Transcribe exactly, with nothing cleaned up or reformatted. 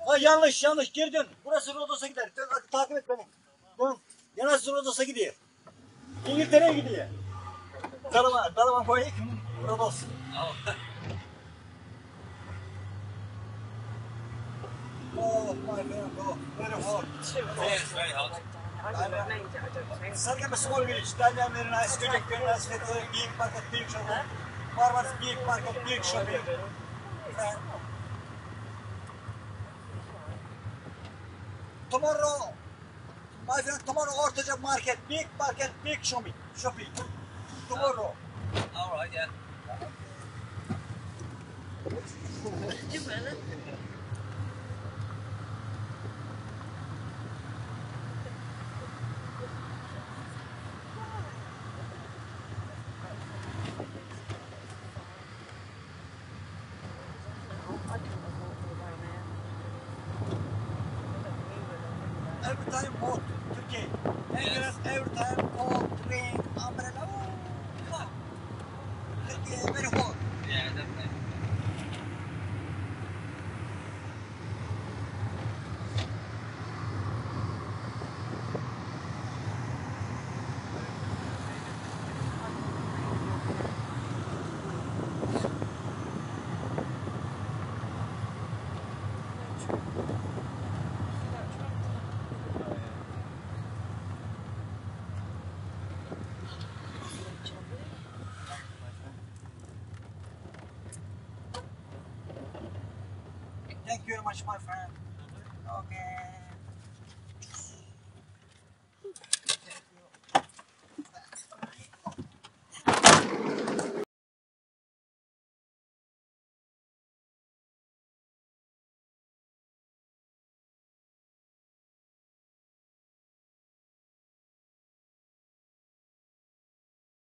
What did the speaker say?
Ay yanlış yanlış geri dön. Burası Rodos'a gider. Dön hadi takip et beni. Dön. Yanası Rodos'a gidiyor. İngiltere'ye gidiyor. Dalama, dalama boyu Rodos. Oh my friend, oh, very hot. Yes, very hot. Sargam small village. Dalyan very nice. Çocuk very nice. Big market, big shopping. Farmers big market, big shopping. Tomorrow, my friend, tomorrow Ortaca market, big market, big shopping. Shopping. Tomorrow. All right, yeah. Every time hot, Turkey. England, every time cold, rain, umbrella. Oh, come on. Turkey, very hot. Yeah, definitely. Thank you very much, my friend. Okay.